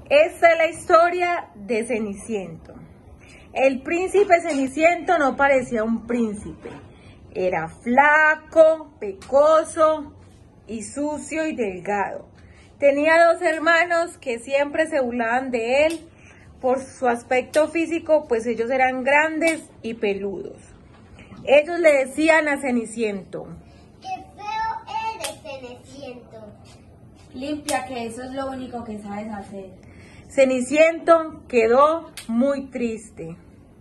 Esta es la historia de Ceniciento. El príncipe Ceniciento no parecía un príncipe. Era flaco, pecoso y sucio y delgado. Tenía dos hermanos que siempre se burlaban de él por su aspecto físico, pues ellos eran grandes y peludos. Ellos le decían a Ceniciento: ¡Qué feo eres, Ceniciento! Limpia, que eso es lo único que sabes hacer. Ceniciento quedó muy triste.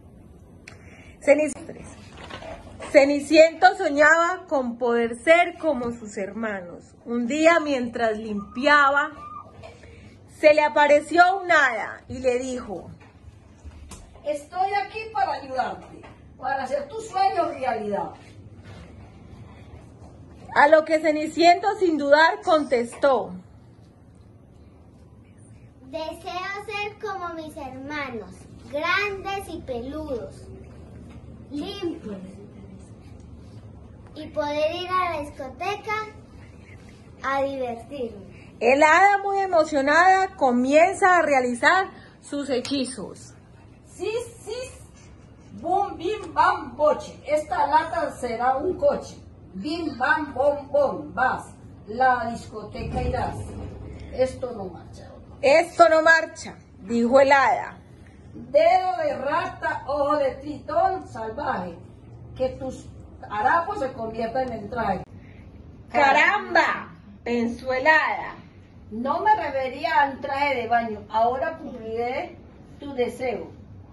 Ceniciento soñaba con poder ser como sus hermanos. Un día, mientras limpiaba, se le apareció un hada y le dijo: estoy aquí para ayudarte, para hacer tus sueños realidad. A lo que Ceniciento, sin dudar, contestó: deseo ser como mis hermanos, grandes y peludos, limpios, y poder ir a la discoteca a divertirme. El hada, muy emocionada, comienza a realizar sus hechizos. Sis, boom, bim, bam, boche. Esta lata será un coche. Bim, bam, bom, bom, vas. La discoteca irás. Esto no marcha. Esto no marcha, dijo el hada. Dedo de rata, ojo de tritón salvaje. Que tus harapos se conviertan en traje. ¡Caramba!, pensó el hada. No me refería al traje de baño. Ahora cumpliré tu deseo.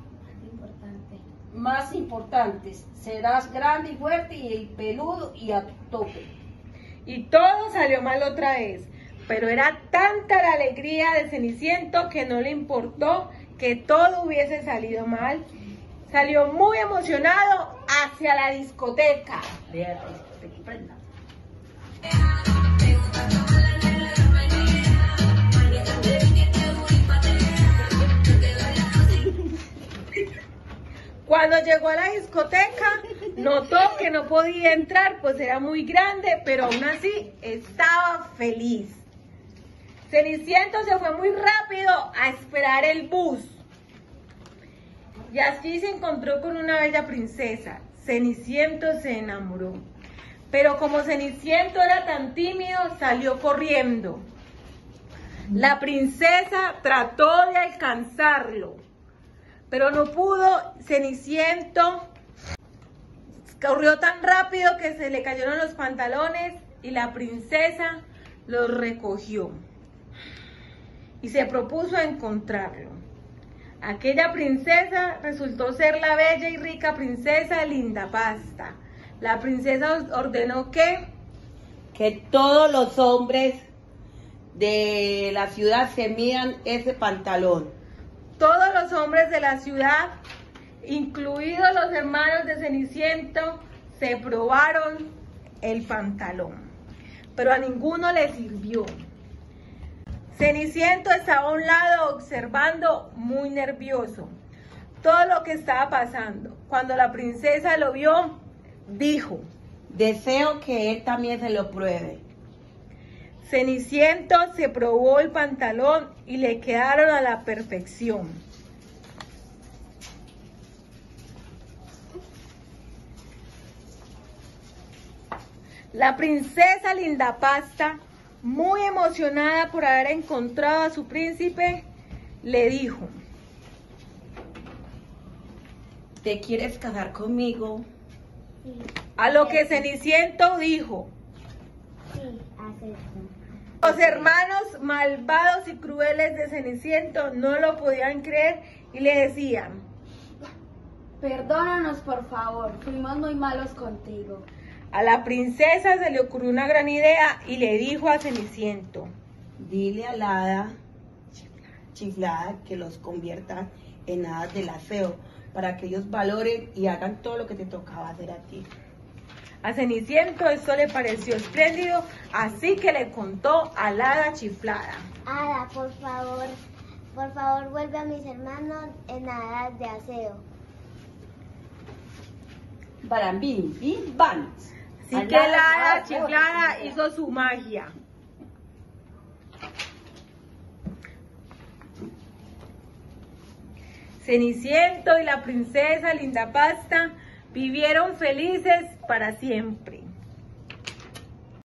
Más importantes, serás grande y fuerte y peludo y a tope. Y todo salió mal otra vez, pero era tanta la alegría de Ceniciento que no le importó que todo hubiese salido mal. Salió muy emocionado hacia la discoteca. Cuando llegó a la discoteca, notó que no podía entrar, pues era muy grande, pero aún así estaba feliz. Ceniciento se fue muy rápido a esperar el bus. Y así se encontró con una bella princesa. Ceniciento se enamoró. Pero como Ceniciento era tan tímido, salió corriendo. La princesa trató de alcanzarlo, pero no pudo. Ceniciento corrió tan rápido que se le cayeron los pantalones y la princesa los recogió y se propuso encontrarlo. Aquella princesa resultó ser la bella y rica princesa Lindapasta. La princesa ordenó que todos los hombres de la ciudad se midan ese pantalón. Todos los hombres de la ciudad, incluidos los hermanos de Ceniciento, se probaron el pantalón, pero a ninguno le sirvió. Ceniciento estaba a un lado observando, muy nervioso, todo lo que estaba pasando. Cuando la princesa lo vio, dijo: deseo que él también se lo pruebe. Ceniciento se probó el pantalón y le quedaron a la perfección. La princesa Lindapasta, muy emocionada por haber encontrado a su príncipe, le dijo: ¿te quieres casar conmigo? Sí. A lo que Ceniciento dijo: Sí, acepto. Los hermanos malvados y crueles de Ceniciento no lo podían creer y le decían: Perdónanos, por favor, fuimos muy malos contigo. A la princesa se le ocurrió una gran idea y le dijo a Ceniciento: dile a la hada chiflada que los convierta en hadas del aseo, para que ellos valoren y hagan todo lo que te tocaba hacer a ti. A Ceniciento esto le pareció espléndido, así que le contó a la hada chiflada: Hada, por favor, vuelve a mis hermanos en hadas de aseo. Barambín, bim, bam. Así que la hada chiflada hizo su magia. Ceniciento y la princesa Linda Pasta vivieron felices para siempre.